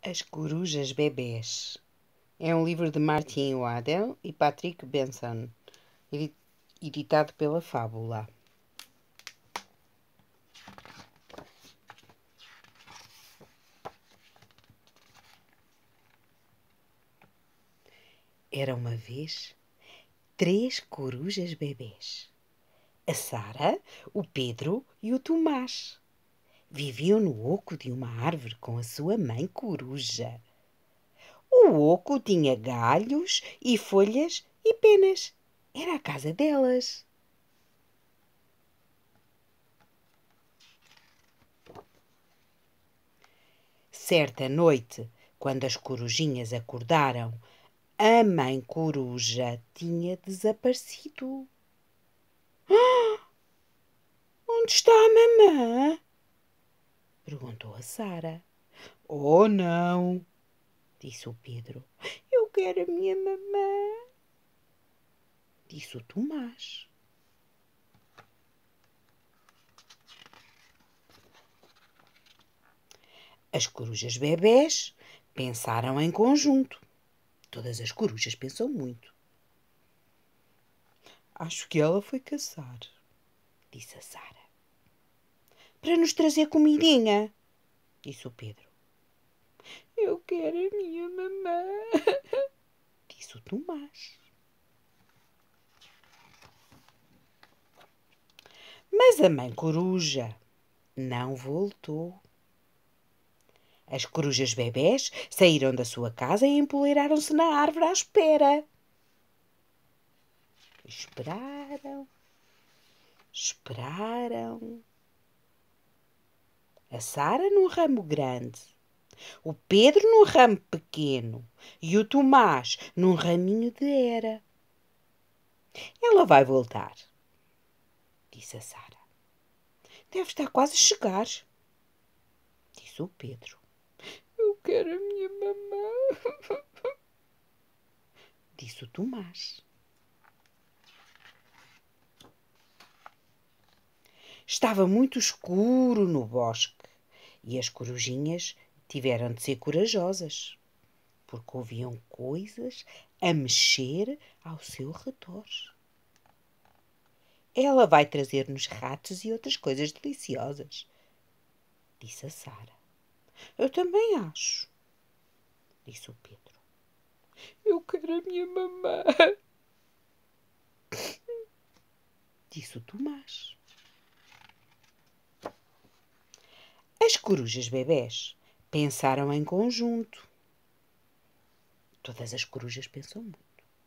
As Corujas Bebés é um livro de Martin Waddell e Patrick Benson, editado pela Fábula. Era uma vez 3 corujas bebés: a Sara, o Pedro e o Tomás. Viviam no oco de uma árvore com a sua mãe coruja. O oco tinha galhos e folhas e penas. Era a casa delas. Certa noite, quando as corujinhas acordaram, a mãe coruja tinha desaparecido. Onde está a mamã? Perguntou a Sara. Oh, não, disse o Pedro. Eu quero a minha mamã, disse o Tomás. As corujas bebés pensaram em conjunto. Todas as corujas pensam muito. Acho que ela foi caçar, disse a Sara. Para nos trazer comidinha, disse o Pedro. Eu quero a minha mamã, disse o Tomás. Mas a mãe coruja não voltou. As corujas bebés saíram da sua casa e empoleiraram-se na árvore à espera. Esperaram. A Sara num ramo grande, o Pedro num ramo pequeno e o Tomás num raminho de era. Ela vai voltar, disse a Sara. Deve estar quase a chegar, disse o Pedro. Eu quero a minha mamã, disse o Tomás. Estava muito escuro no bosque e as corujinhas tiveram de ser corajosas, porque ouviam coisas a mexer ao seu redor. Ela vai trazer-nos ratos e outras coisas deliciosas, disse a Sara. Eu também acho, disse o Pedro. Eu quero a minha mamã, disse o Tomás. As corujas bebés pensaram em conjunto. Todas as corujas pensam muito.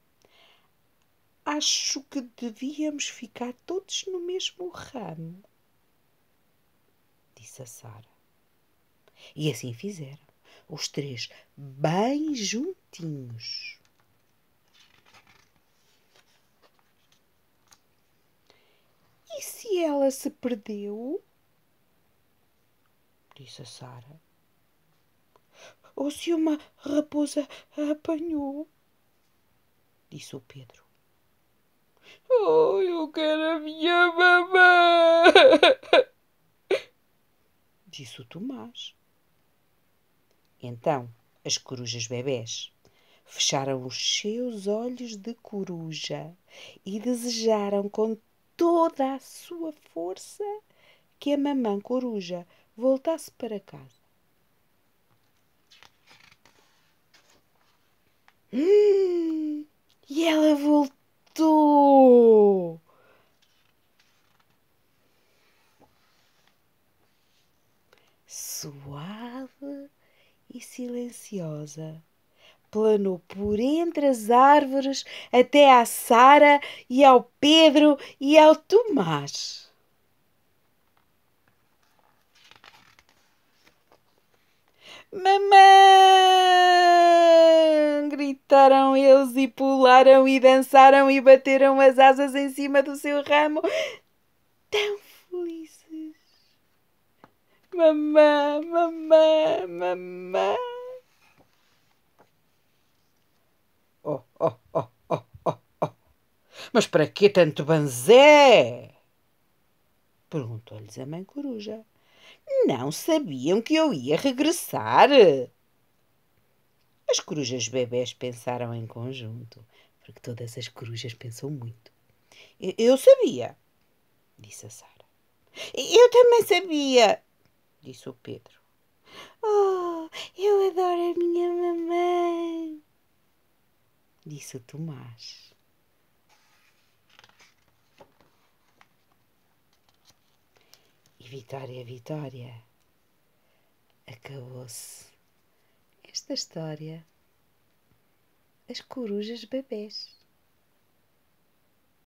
Acho que devíamos ficar todos no mesmo ramo, disse a Sara. E assim fizeram, os 3 bem juntinhos. E se ela se perdeu? Disse a Sara. Ou se uma raposa a apanhou? Disse o Pedro. Oh, eu quero a minha mamã, disse o Tomás. Então, as corujas bebés fecharam os seus olhos de coruja e desejaram com toda a sua força que a mamã coruja voltasse para casa. E ela voltou. Suave e silenciosa, planou por entre as árvores até à Sara e ao Pedro e ao Tomás. Mamã! Gritaram eles e pularam e dançaram e bateram as asas em cima do seu ramo, tão felizes. Mamã, mamã, mamã. Oh, oh, oh, oh, oh, oh. Mas para que tanto banzé? Perguntou-lhes a mãe coruja. Não sabiam que eu ia regressar? As corujas bebés pensaram em conjunto, porque todas as corujas pensam muito. Eu sabia, disse a Sara. Eu também sabia, disse o Pedro. Oh, eu adoro a minha mamãe, disse o Tomás. E Vitória, Vitória, acabou-se esta história. As corujas bebês.